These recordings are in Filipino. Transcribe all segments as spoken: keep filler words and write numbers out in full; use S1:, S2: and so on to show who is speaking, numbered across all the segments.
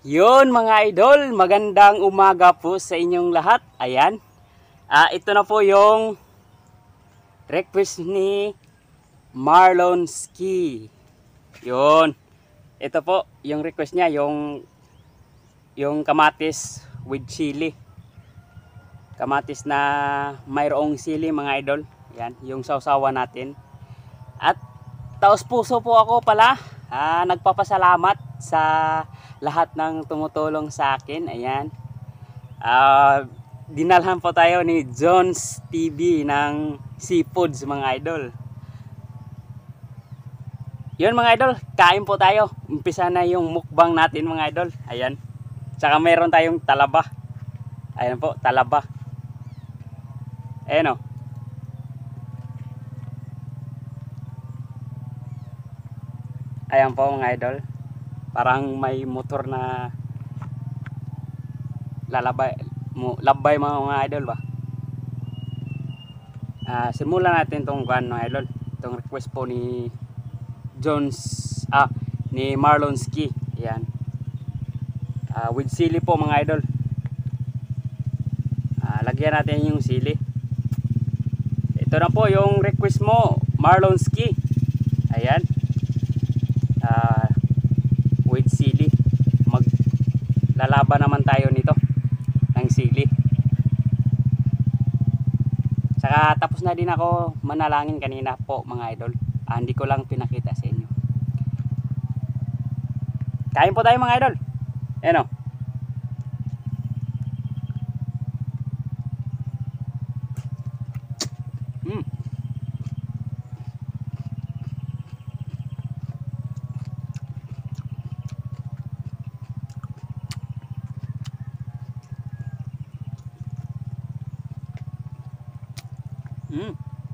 S1: Yun mga idol, magandang umaga po sa inyong lahat. Ayan, ah, ito na po yung request ni Marlon Ski. Yun, ito po yung request niya, yung yung kamatis with chili. Kamatis na mayroong sili mga idol. Ayan, yung sausawa natin. At taos puso po ako pala, ah, nagpapasalamat sa lahat ng tumutulong sa akin. Ayan, ah, dinalhan po tayo ni John's T V ng seafoods mga idol. Yun mga idol, kain po tayo. Umpisa na yung mukbang natin mga idol. Ayan, tsaka meron tayong talaba. Ayan po, talaba. Ayan o. Ayan po mga idol, parang may motor na lalabay mo, labay mga, mga idol ba. Ah, simulan natin tong kan mga idol, itong request po ni Jones, ah ni Marlon Ski. Ayan, ah, with sili po mga idol. Ah, lagyan natin yung sili. Ito na po yung request mo Marlon Ski. Ayan, ah, with sili. Maglalaban naman tayo nito ng sili. Saka tapos na din ako manalangin kanina po mga idol. Ah, hindi ko lang pinakita sa inyo. Kain po tayo mga idol. Ayan o. Mm. Mm.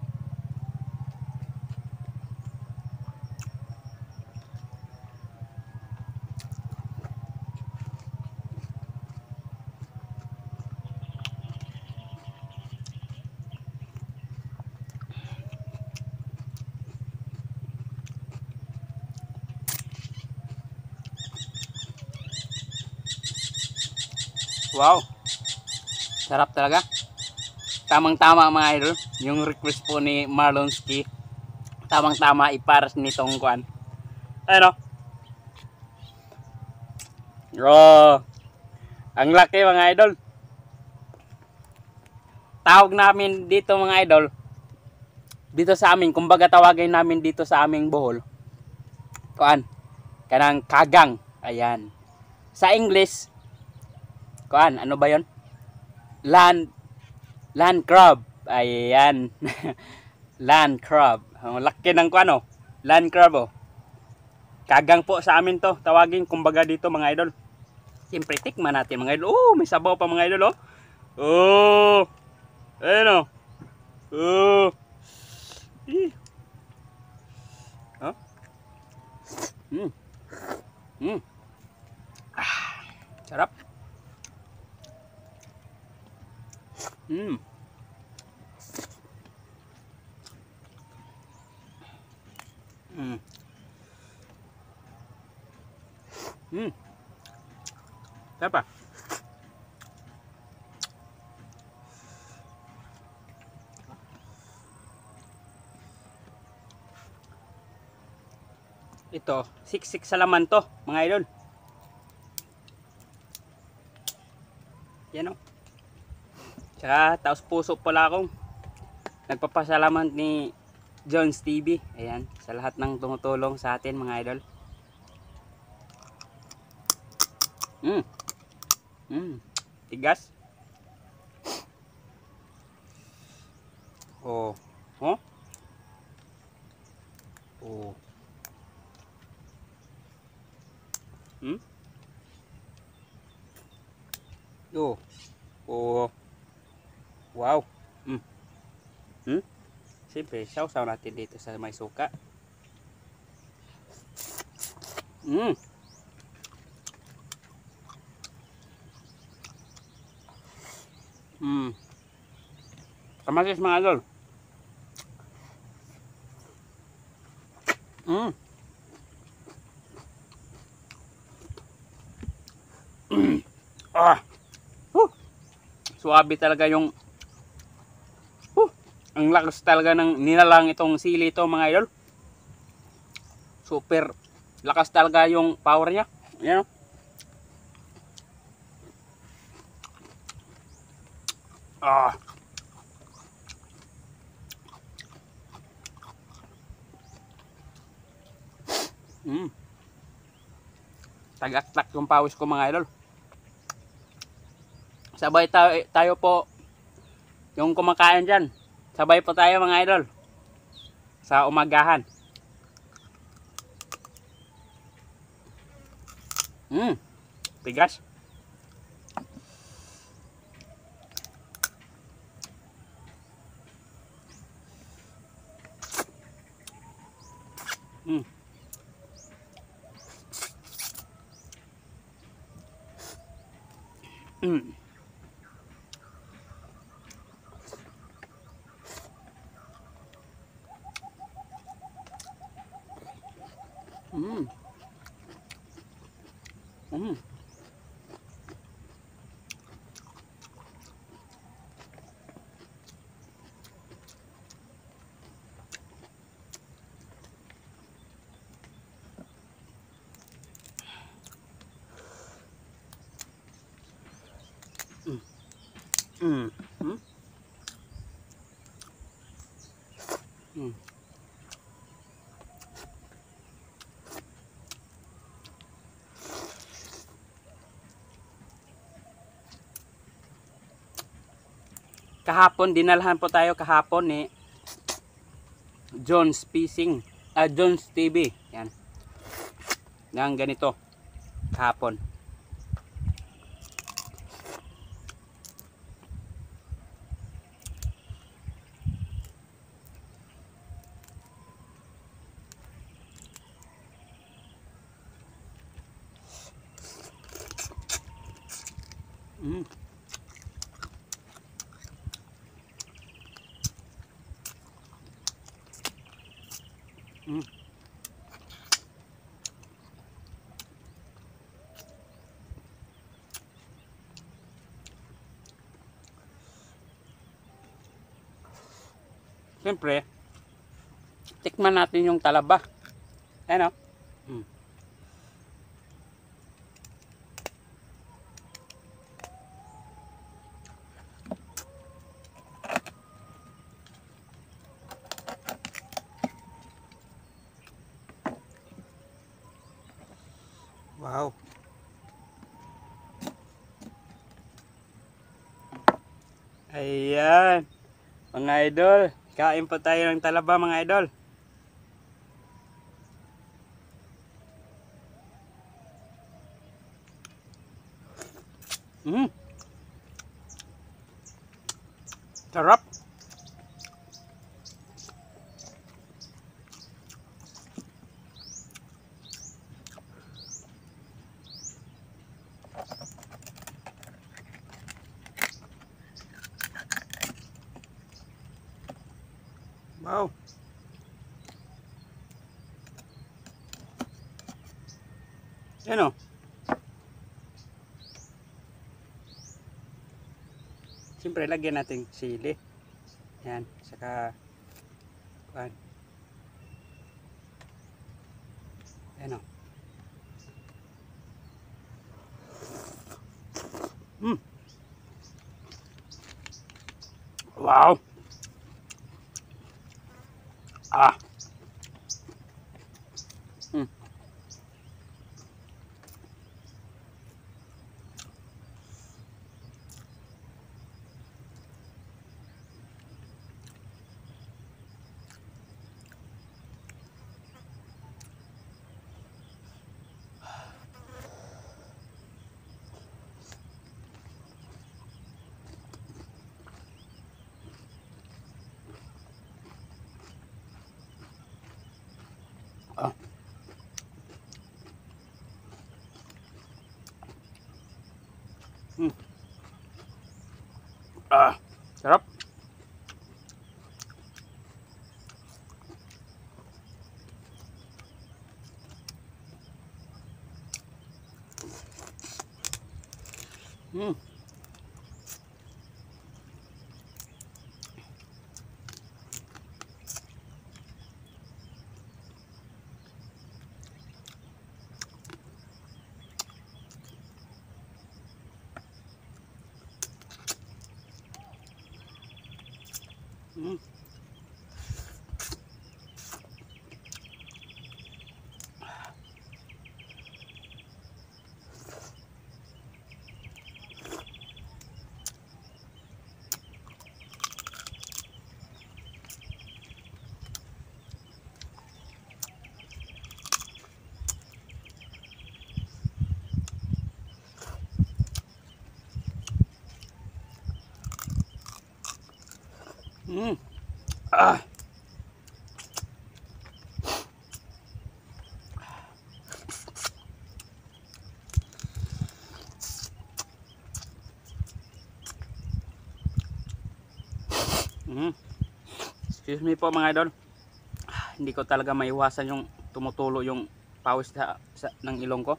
S1: Wow, sarap talaga. Tamang tama mga idol, yung request po ni Marlon Ski. Tamang tama iparas nitong kuan. Ano? Oh, ang laki mga idol. Tawag namin dito mga idol, dito sa amin, kumbaga tawagin namin dito sa aming Bohol, kuan, kanang kagang. Ayan. Sa English, kuan, ano ba yon? Land, land crab. Ayan. Land crab. Ang laki ng kuan oh. Land crab oh. Kagang po sa amin to, tawagin kumbaga dito mga idol. Siyempre tikman natin mga idol. Oh, may sabaw pa mga idol oh. Oh. Ayun oh. Oh. Eh. Oh. Mm. Mm. Ah, sarap. Mm. Mm. Mm. Siapa? Ito, siksik sa laman to, mga idol. Yan o. Tsaka, taos puso pala akong nagpapasalamat ni John's T V. Ayan, sa lahat ng tumutulong sa atin mga idol. Mm. Mm. Tigas. Oh. Oh. Oh. Hmm? Oh. Oh. Wow. Hmm. Hmm? Siyempre, sausaw natin dito sa may suka. Hmm. Hmm. Kamatis mga idol. Hmm. Ah. Huh. Suwabe talaga yung huh. Ang lakas talaga ng nilalang itong sili ito mga idol. Super lakas talaga yung power niya. Ayan o. Ah. Mm. Tagaktak yung pawis ko mga idol. Sabay tayo, tayo po yung kumakain dyan. Sabay po tayo mga idol. Sa umagahan. Mm. Tigas. Mm. Mm. Mm. Mm. Mm. Mm. Mm. Kahapon, dinalhan po tayo kahapon ni Jones Fishing, ah, Jones T V. Yan. Yang ganito. Kahapon. Mm. Mm. Siyempre, tikman natin yung talaba. Ayan o. Mm. Wow. Ayan. Mga idol, kain pa tayo ng talaba mga idol. Mm. Sarap. Wow. Yan o. Siyempre, lagyan natin sili. Yan. Saka, kuhan. Yan o. Mm. Wow. Ah. Mm. Ah. Mm. Ah. Sarap. Hmm. Hmm. Hmm. Ah. Hmm. Excuse me po mga idol. Hindi ko talaga maiwasan yung tumutulo yung pawis sa, sa ng ilong ko.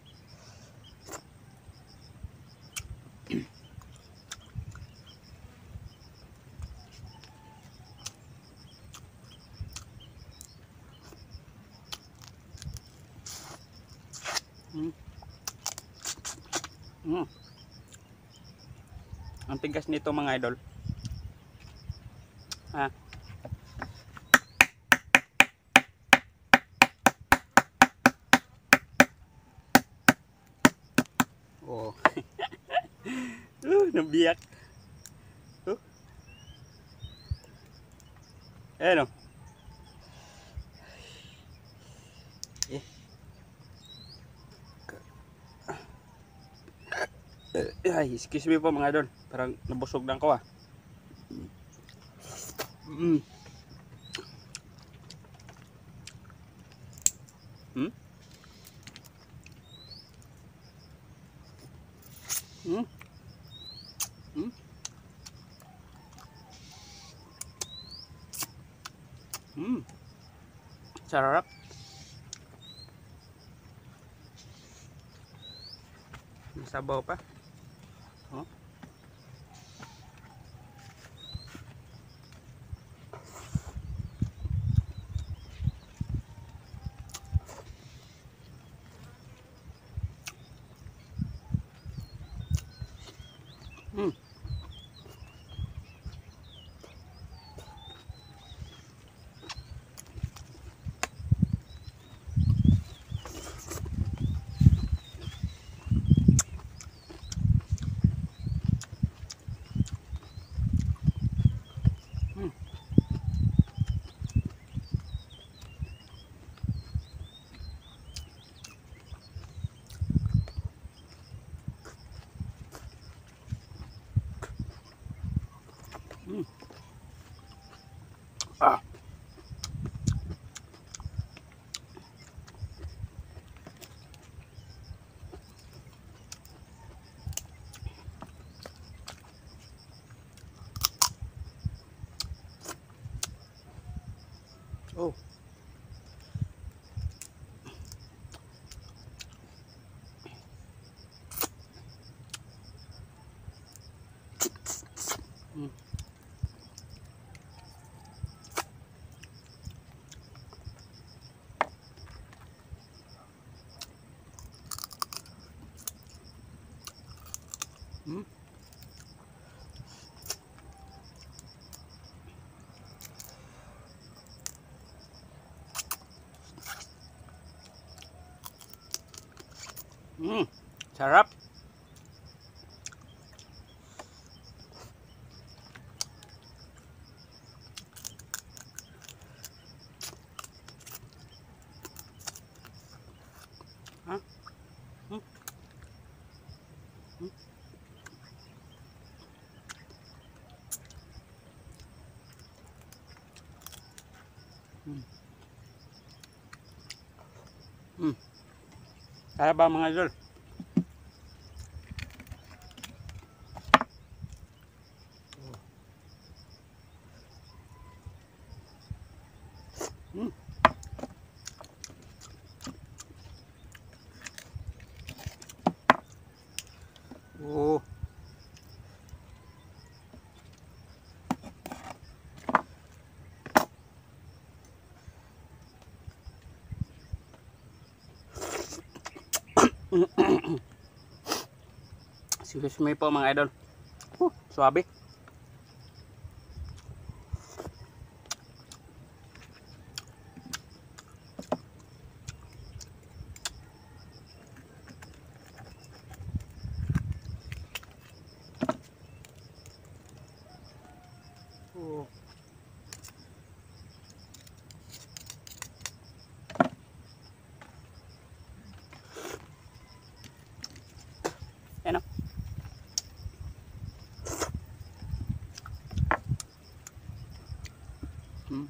S1: Hmm. Hmm. Ang tigas nito mga idol. Ha. Oh. uh, nabiyak. Uh. Ayan o. Eh. Ay, excuse me po mga idol. Parang nabusog na ako ah. Mm. Hmm? Hmm? Hmm? Hmm. Sarap. Sabaw pa. Oh. Hmm. Hmm. Hmm. Ah. Oh. Hmm. Hmm. Hmm. Sarap. Ha? Hmm. Hmm. Hmm. Hmm. Sarap ba mga idol? Hmm. Oh. Excuse me po mga idol. Uh, suabe. Oh. Yan o. Hmm.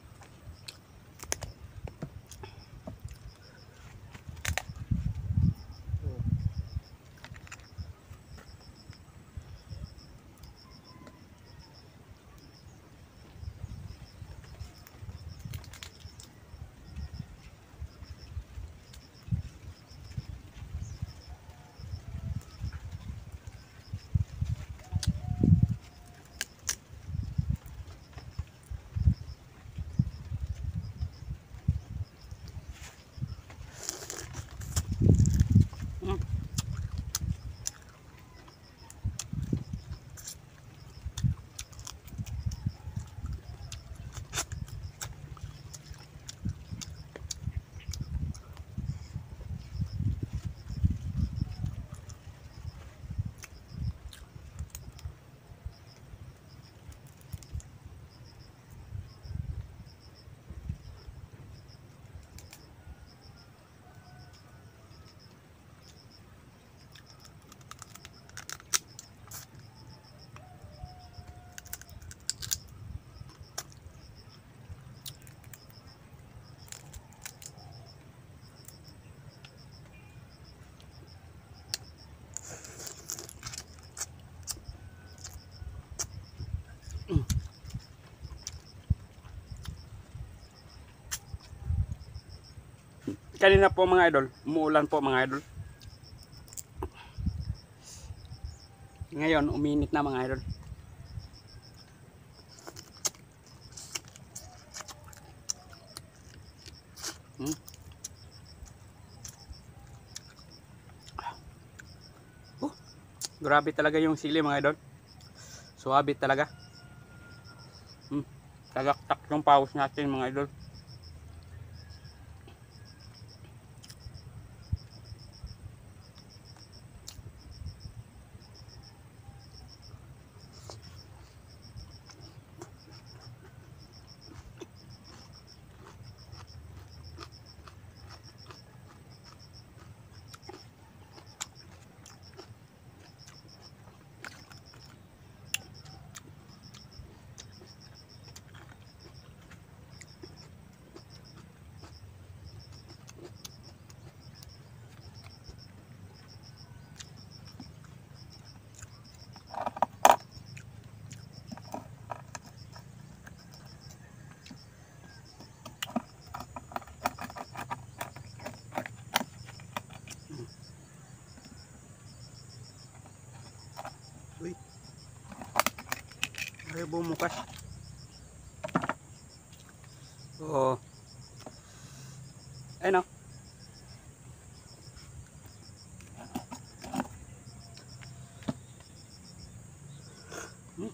S1: Hmm. Kanina po mga idol, umuulan po mga idol. Ngayon, uminit na mga idol. Hmm. Oh, grabe talaga yung sili mga idol. Suwabe talaga. Hmm. Talaktak yung pawis natin mga idol. Uy. Ay bumukas. Oh. Ayun o. Hmm.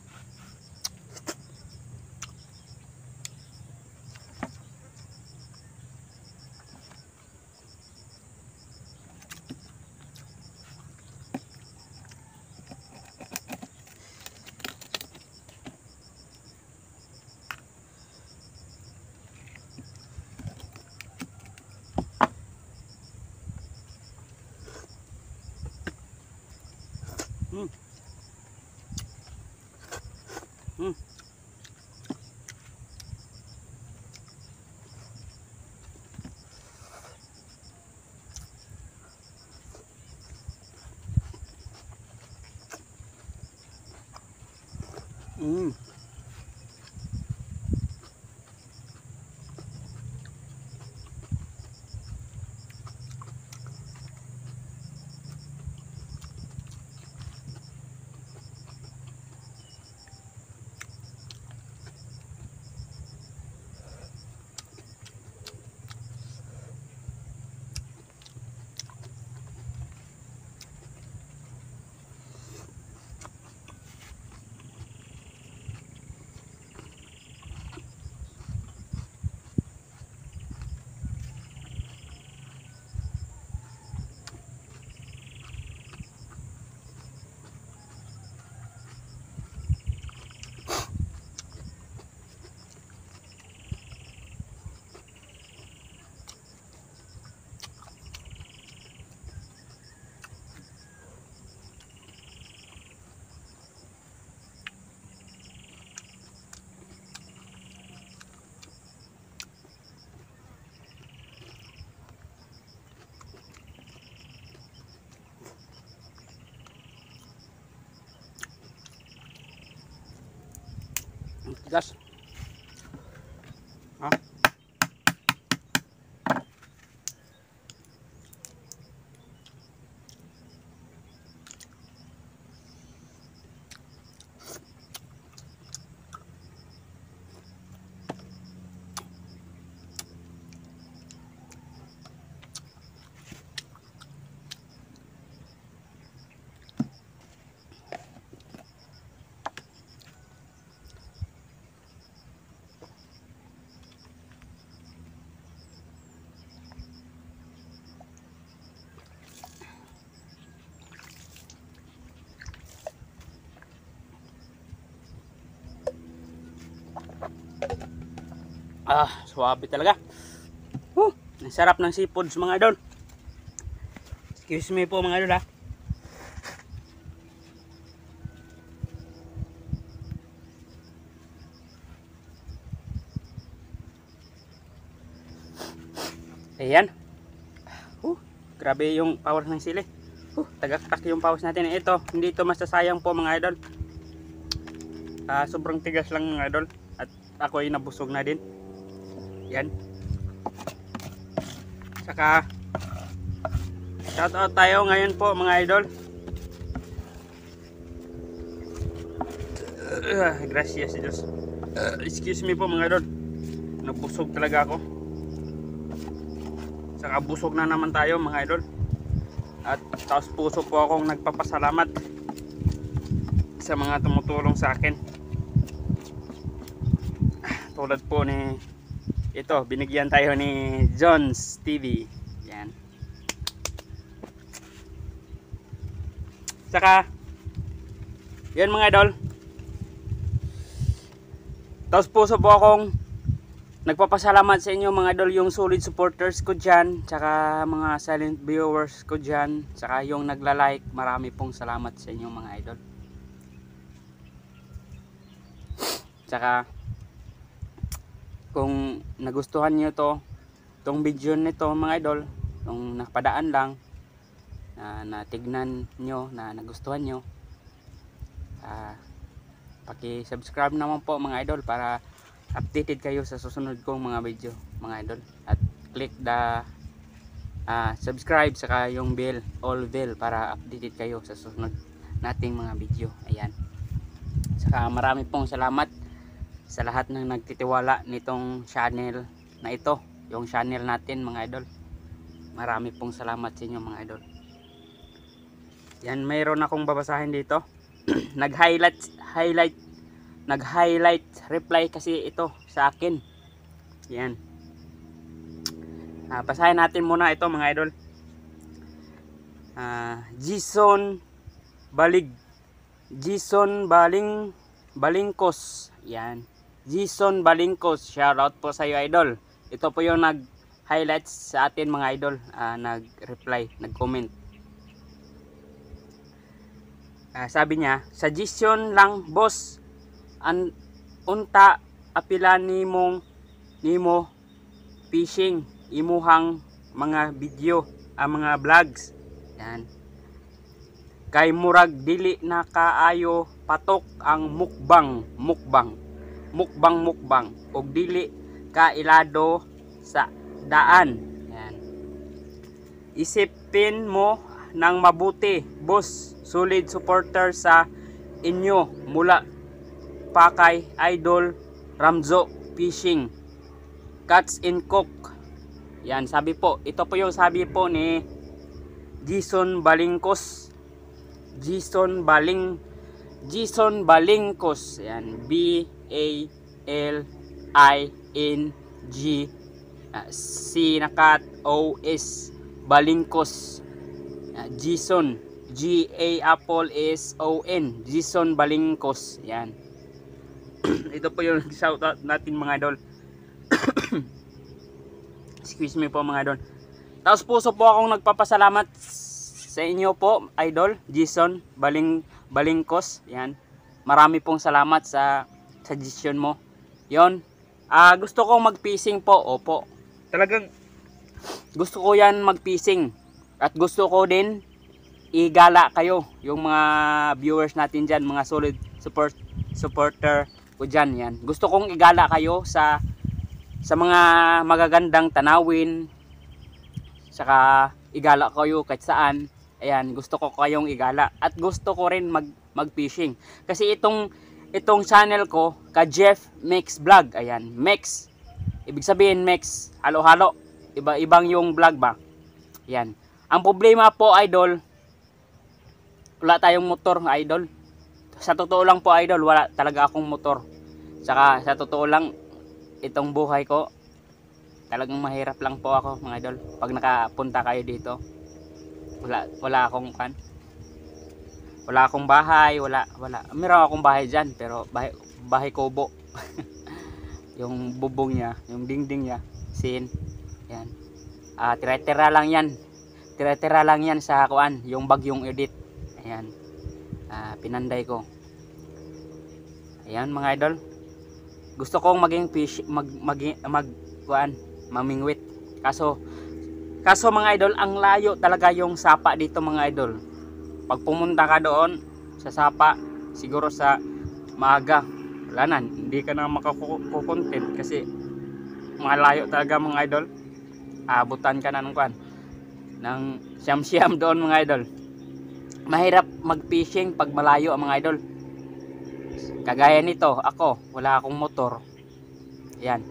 S1: Hmm. Hmm. Hmm. Gas. Ha? Ah, suwabe talaga. Uh, ang sarap ng seafoods mga idol. Excuse me po mga idol ha. Ayan. Uh, grabe yung power ng sili. Uh, tagaktak yung pawis natin. Ito, hindi ito masasayang po mga idol. Ah, sobrang tigas lang mga idol. At ako ay nabusog na din. Yan. Saka shout out tayo ngayon po mga idol. Uh, gracias Diyos. Uh, excuse me po mga idol. Nabusog talaga ako. Saka busog na naman tayo mga idol. At taos puso po akong nagpapasalamat sa mga tumutulong sa akin. Tulad po ni ito, binigyan tayo ni John's T V. Yan. Saka yan mga idol. Taos puso po akong nagpapasalamat sa inyo mga idol, yung solid supporters ko dyan, saka mga silent viewers ko dyan, saka yung nagla-like. Marami pong salamat sa inyo mga idol. Saka kung nagustuhan nyo to, tong video nito mga idol, kung napadaan lang, na natignan nyo, na nagustuhan nyo, uh, paki-subscribe naman po mga idol para updated kayo sa susunod kong mga video mga idol. At click the uh, subscribe, saka yung bell, all bell, para updated kayo sa susunod nating mga video. Ayan. Saka marami pong salamat sa lahat ng nagtitiwala nitong channel na ito, yung channel natin mga idol. Marami pong salamat sa inyo mga idol. Yan, mayroon akong babasahin dito. Nag-highlight highlight nag-highlight reply kasi ito sa akin. Yan. Ah, basahin natin muna ito mga idol. Ah, Jason Balig Jason Baling Balingkos. Yan. Jason Balingkos, shoutout po sa iyo idol. Ito po yung nag-highlights sa atin mga idol, uh, nag-reply, nag-comment. Uh, sabi niya, suggestion lang boss, an unta apilan nimong nimo fishing imuhang mga video, ang uh, mga vlogs. Yan. Kay murag dili na kaayo patok ang mukbang mukbang mukbang mukbang og dili ka ilado sa daan. Yan. Isipin mo nang mabuti boss, solid supporter sa inyo mula pa kay Idol Ramzo Fishing, Catch and Cook. Yan, sabi po, ito po yung sabi po ni Jason Balingkos. Jason Baling Jason Balingkos. Yan, B A L I N G uh, C nakat O S Balingkos. Uh, Jason G A Apple S O N Jason Balingkos. Yan. Ito po yung shoutout natin mga idol. Excuse me po mga idol. Tapos puso po akong nagpapasalamat sa inyo po idol Jason Baling Balingkos. Yan. Marami pong salamat sa suggestion mo. Yon. Ah, uh, gusto ko mag-fishing po. Opo. Talagang gusto ko yan mag-fishing. At gusto ko din igala kayo, yung mga viewers natin dyan, mga solid support supporter ko dyan. Yan. Gusto kong igala kayo sa sa mga magagandang tanawin, saka igala kayo kahit saan. Ayan, gusto ko kayong igala at gusto ko rin mag mag fishing kasi itong itong channel ko ka Jeff Mix Vlog. Ayan, Mix, ibig sabihin mix, halo-halo, iba-ibang yung vlog ba. Yan. Ang problema po, idol, wala tayong motor, idol. Sa totoo lang po, idol, wala talaga akong motor. Saka sa totoo lang, itong buhay ko, talagang mahirap lang po ako, mga idol. Pag nakapunta kayo dito, wala wala akong kan. Wala akong bahay, wala wala. Meron akong bahay diyan, pero bahay bahay kubo. Yung bubong niya, yung dingding niya, sin. Yan. Ah, tira-tira lang 'yan. Tira-tira lang 'yan sa kuan, yung bagyong edit. Ayan. Ah, pinanday ko. Ayan mga idol. Gusto kong maging fish, mag mag, mag kuan, mamingwit. Kaso kaso mga idol, ang layo talaga yung sapa dito mga idol. Pag pumunta ka doon sa sapa, siguro sa maaga, wala na, hindi ka na makakukontent kasi malayo talaga mga idol. Abutan ka na ng kuan, ng siyam-siyam doon mga idol. Mahirap mag-fishing pag malayo mga idol. Kagaya nito, ako, wala akong motor. Yan.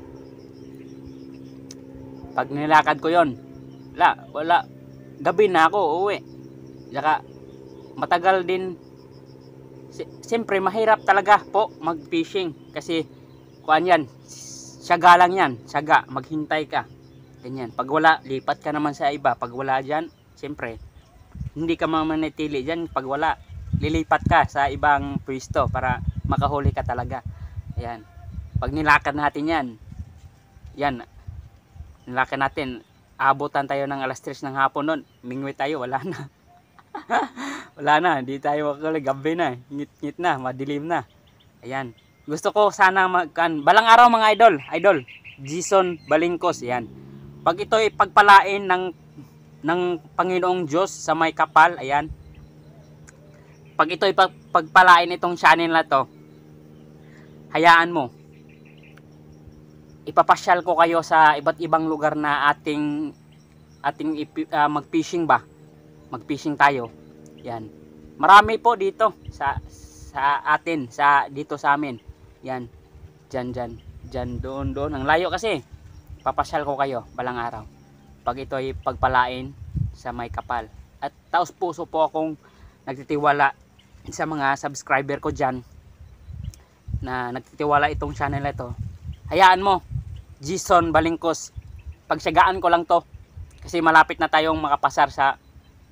S1: Pag nilakad ko yon, wala, wala. Gabi na ako uuwi. Saka, matagal din. Siyempre, mahirap talaga po mag-fishing. Kasi, kuan yan, syaga lang yan. Syaga, maghintay ka. Ganyan. Pag wala, lipat ka naman sa iba. Pag wala dyan, siyempre, hindi ka mamanatili dyan. Pag wala, lilipat ka sa ibang pwesto para makahuli ka talaga. Ayan. Pag nilakad natin yan, yan, nilakad natin, abutan tayo ng alas tres ng hapon nun, mingwi tayo, wala na. Wala na, hindi tayo makakuli, gabi na, ngit-ngit na, madilim na. Ayan. Gusto ko sana mag, kan, balang araw mga idol, idol, Jason Balingkos, ayan. Pag ito'y pagpalain ng ng Panginoong Diyos sa may kapal, ayan. Pag ito'y pag, pagpalain itong channel na to, hayaan mo, ipapasyal ko kayo sa iba't ibang lugar na ating ating uh, mag-fishing ba, mag-fishing tayo. Yan, marami po dito sa sa atin, sa dito sa amin. Yan, dyan dyan dyan, doon doon, ang layo kasi. Papasyal ko kayo balang araw pag ito'y pagpalain sa may kapal. At taos puso po akong nagtitiwala sa mga subscriber ko dyan na nagtitiwala itong channel na ito. Hayaan mo, Jason Balingkos, pagsyagaan ko lang to kasi malapit na tayong makapasar sa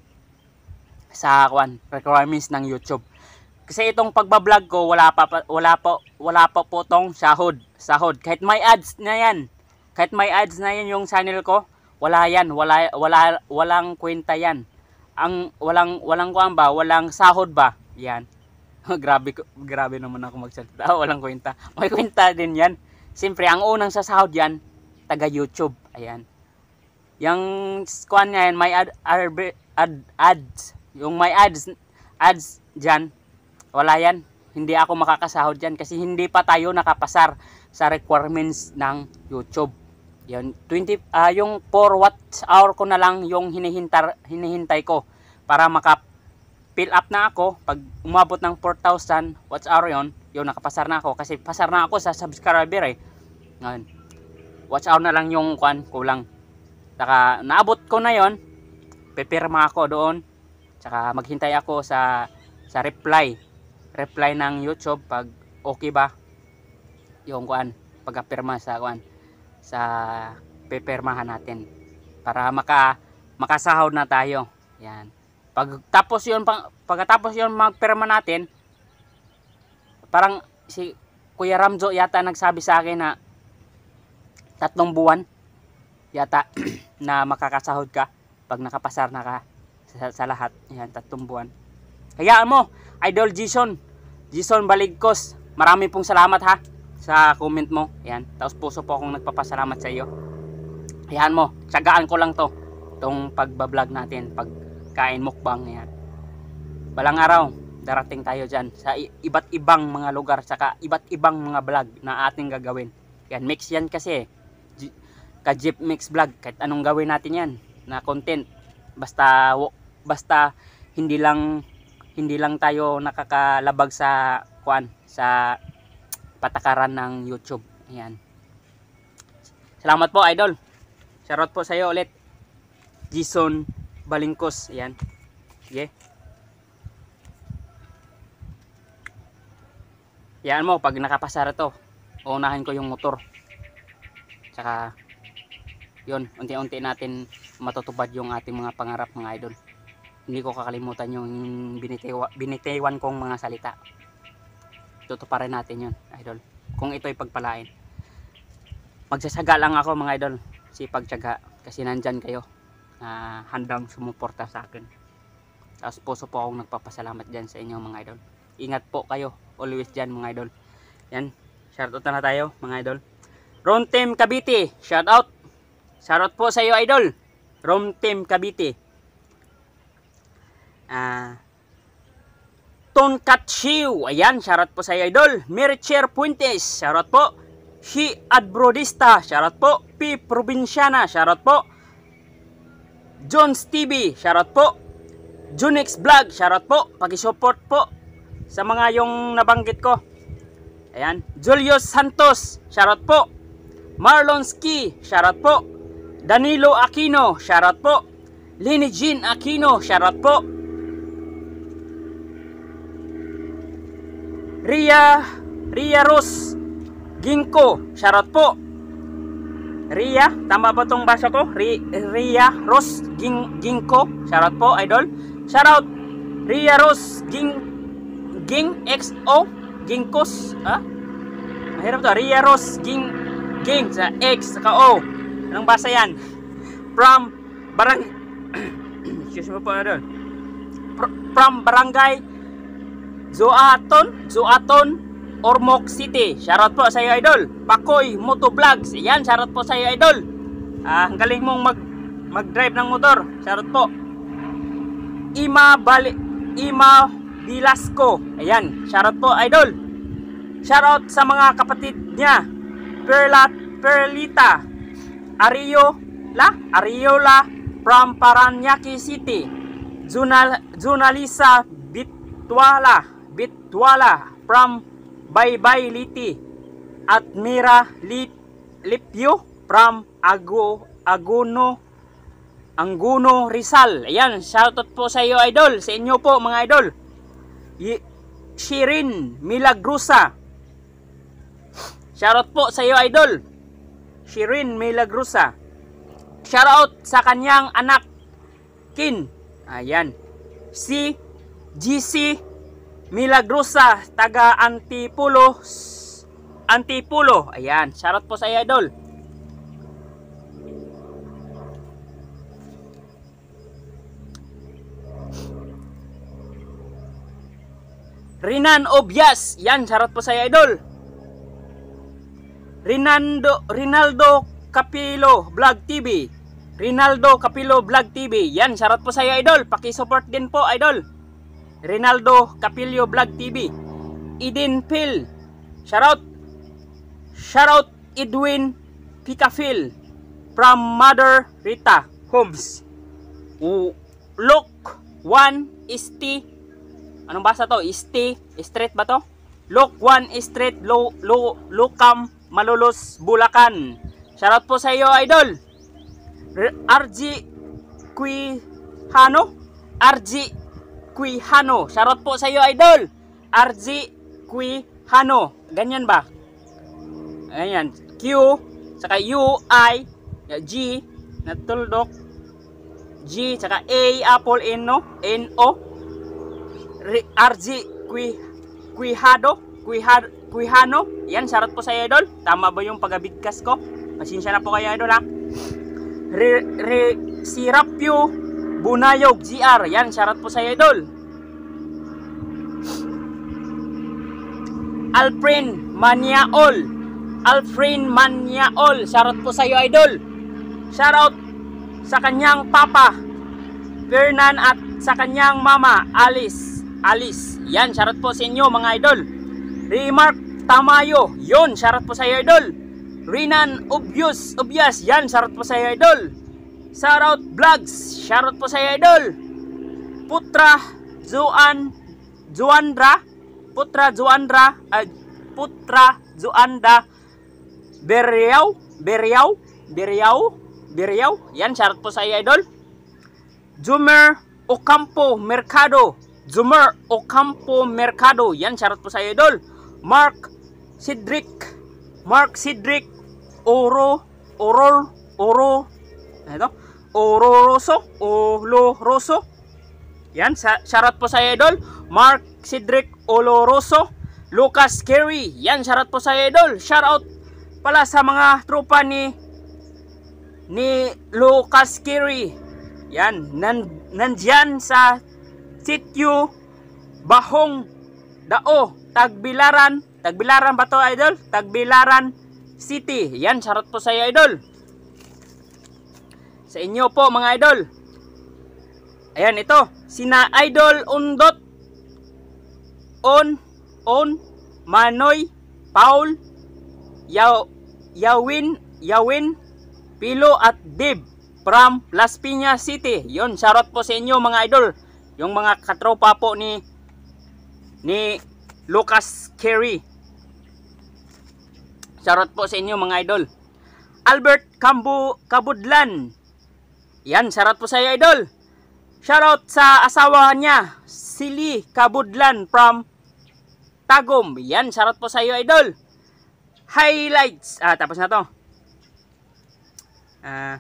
S1: sa kwan, requirements ng YouTube. Kasi itong pagbablog ko, wala pa wala pa wala pa po tong sahod, sahod. Kahit may ads na yan. Kahit may ads na yan yung channel ko, wala yan, wala wala walang kwenta yan. Ang walang walang kuan ba, walang sahod ba? Yan. grabe grabe naman ako magsalita. Walang kwenta. May kwenta din yan. Siyempre, ang unang sasahod yan, taga YouTube. Ayan. Yung kuan nga yan, may ad, ad, ad, ads. Yung may ads, ads dyan, wala yan. Hindi ako makakasahod dyan kasi hindi pa tayo nakapasar sa requirements ng YouTube. Yan, twenty, uh, yung four watts hour ko na lang yung hinihintar, hinihintay ko para maka fill up na ako. Pag umabot ng four thousand watts hour yon, yung nakapasar na ako kasi pasar na ako sa subscriber eh. Ngayon, watch hour na lang yung kuan kulang. Saka naabot ko na yon, pipirma ako doon. Saka maghintay ako sa sa reply. Reply ng YouTube pag okay ba yung kuan, pagpirma sa kuan, sa pipirmahan natin para maka makasahod na tayo. Yan. Pag tapos yon, pag, pagkatapos yon magpirma natin, parang si Kuya Ramzo yata nagsabi sa akin na tatlong buwan yata na makakasahod ka pag nakapasar na ka sa, sa lahat. Yan, tatlong buwan. Hayaan mo, Idol Jason, Jason Balingkos, marami pong salamat ha sa comment mo. Yan, taos puso po akong nagpapasalamat sa iyo. Hayaan mo, tsagaan ko lang to, itong pagbablog natin, pagkain mukbang. Yan. Balang araw, darating tayo dyan sa iba't ibang mga lugar, saka iba't ibang mga vlog na ating gagawin. Yan, mix yan kasi. Ka-Jeep Mix Vlog, kahit anong gawin natin yan na content. Basta, basta hindi lang, hindi lang tayo nakakalabag sa, kuan, sa patakaran ng YouTube. Ayan. Salamat po, idol. Shoutout po sa iyo ulit. Jason Balingkos. Ayan. Sige. Yan mo, pag nakapasara to, uunahin ko yung motor. Tsaka, yun, unti-unti natin matutupad yung ating mga pangarap, mga idol. Hindi ko kakalimutan yung binitiwa, binitiwan kong mga salita. Tutuparin natin yun, idol. Kung ito'y pagpalain. Magsasaga lang ako, mga idol. Sipag tiyaga. Kasi nandyan kayo. Uh, handang sumuporta sa akin. Tapos puso po akong nagpapasalamat dyan sa inyo, mga idol. Ingat po kayo. Always dyan, mga idol. Yan. Shoutout na tayo, mga idol. Ron Team Cavite. Shoutout. Shoutout po sa iyo, idol. Ron Team Cavite. Ah... Uh, Tonkatchiw, ayan, shoutout po sa iyo, idol. Mericher Puentes, shoutout po. Shi Adbrodista, shoutout po. P Provinciana, shoutout po. Jones T V, shoutout po. Junix Vlog, shoutout po. Paki-support po sa mga yung nabanggit ko. Ayan, Julius Santos, shoutout po. Marlon Ski, shoutout po. Danilo Aquino, shoutout po. Lini Jean Aquino, shoutout po. Ria, Ria Ros Ginko, shoutout po. Ria, tama ba tong basa ko? Ria, Ria Ros Ging, Ginko, shoutout po, idol. Shoutout Ria Ros Ging Ging X O Ginkos, ha? Mahirap to. Ria Ros Ging Ging sa X saka O. Anong basa yan? From Barang excuse me po, idol. From Barangay Zoaton, Zoaton, Ormoc City. Shoutout po sa iyo, idol. Pakoy Moto Vlogs. Ayan, shoutout po sa iyo, idol. Ah, ang galing mong mag mag-drive ng motor. Shoutout po. Ima Bali Ima Bilasco. Ayan, shoutout po, idol. Shoutout sa mga kapatid niya. Perla Perlita Ariola, Ariola from Paranaque City. Junal Junalisa Bitwala Bitwala from Baybay Liti. At Mira Lip, Lipyo from Ago, Aguno Anguno Rizal. Ayan, shoutout po sa iyo, idol. Sa inyo po, mga idol. Y Shirin Milagrusa. Shoutout po sa iyo, idol. Shirin Milagrusa. Shoutout sa kanyang anak Kin. Ayan. Si G C Milagrusa, taga Antipulo. Antipulo. Ayan, shoutout po sa iyo, idol. Rinan Obias. Yan, shoutout po sa iyo, idol. Rinaldo Rinaldo Capilo Vlog T V. Rinaldo Capilo Vlog T V. Yan, shoutout po sa iyo, idol. Paki-support din po, idol. Rinaldo Capilio Vlog T V. Eden Phil, shoutout. Shoutout Edwin Picafil from Mother Rita Homes. Look one St. Anong basa to? St. Street ba to? Look one Street Lo, Lo, Lucam Malolos Bulacan. Shoutout po sa iyo, idol. R G Quijano. R G Quijano. Shoutout po sa iyo, idol. R G Quijano. Ganyan ba? Ayan. Q, saka U, I, G, natuldok. G, saka A, apple, N, no? N, O. R G Quijado. Quijado. Quijano. Yan, shoutout po sa iyo, idol. Tama ba yung pagabigkas ko? Pasensya na po kayo, idol, ha? Re, re, Sirapyo Bunayog G R. Yan, shoutout po sa iyo, idol. Alfred Maniaol. Alfred Maniaol. Shoutout po sa iyo, idol. Shoutout sa kanyang papa Fernan at sa kanyang mama Alice. Alice. Yan, shoutout po sa inyo mga idol. Remark Tamayo. Yun, shoutout po sa iyo idol. Rinan Obvious. Obvious. Yan, shoutout po sa iyo idol. Shoutout Vlogs. Shoutout po sa iyo idol. Putra Juan Juandra. Putra Juandra. Uh, Putra Juanda Beriaw. Beriaw. Beriaw. Beriaw. Yan, shoutout po sa iyo idol. Jumer Ocampo Mercado. Jumer Ocampo Mercado. Yan, shoutout po sa iyo idol. Mark Cedric. Mark Cedric Oro Orol Oro ano? Ororoso Oloroso. Yan, shoutout po sa iyo idol. Mark Cedric Oloroso. Lucas Carey. Yan, shoutout po sa iyo idol. Shoutout pala sa mga tropa ni ni Lucas Carey. Yan, nan, nandyan sa sityo Bahong Dao, Tagbilaran. Tagbilaran ba to idol? Tagbilaran City. Yan, shoutout po sa iyo idol. Sa inyo po mga idol. Ayan, ito. Sina Idol Undot On On Manoy Paul Yaw Yawin Yawin Pilo at Dib from Las Piñas City. Yon, shoutout po sa inyo mga idol. Yung mga katropa po ni ni Lucas Carey. Shoutout po sa inyo mga idol. Albert Cambu Kabudlan. Yan, shoutout po sa iyo idol. Shoutout sa asawa niya, Sili Kabudlan from Tagum. Yan, shoutout po sa iyo idol. Highlights. Ah, tapos na to. Ah.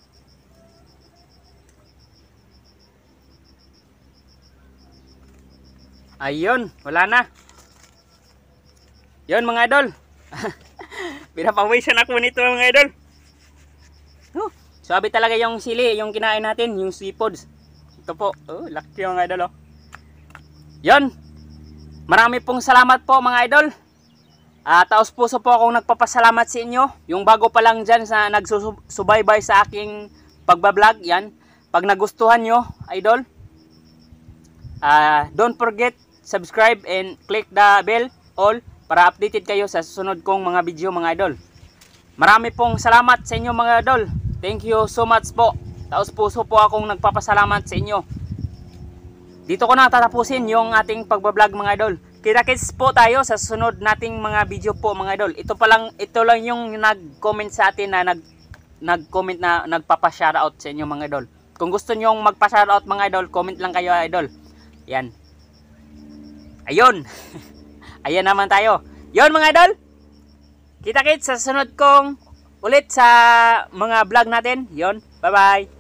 S1: Ayun, wala na. Yun mga idol. Pinapawisan ako nito mga idol. Oh, sabi talaga yung sili, yung kinain natin, yung seafoods. Ito po. Oh, laki yung mga idol oh. Yun. Marami pong salamat po mga idol. Uh, taos puso po akong nagpapasalamat sa inyo. Yung bago pa lang dyan sa nagsusubaybay sa aking pagbablog, yan. Pag nagustuhan nyo, idol, uh, don't forget, subscribe and click the bell all para updated kayo sa susunod kong mga video mga idol. Marami pong salamat sa inyo mga idol. Thank you so much po. Taos puso po akong nagpapasalamat sa inyo. Dito ko na tatapusin yung ating pagbablog mga idol. Kita-kits po tayo sa sunod nating mga video po mga idol. Ito pa lang, ito lang yung nag-comment sa atin na nag nag-comment na nagpapa-shoutout sa inyo mga idol. Kung gusto niyo magpa-shoutout mga idol, comment lang kayo idol. Yan. Ayun. Ayan naman tayo. Yon mga idol. Kita-kits sa sunod kong ulit sa mga vlog natin. Yon. Bye-bye.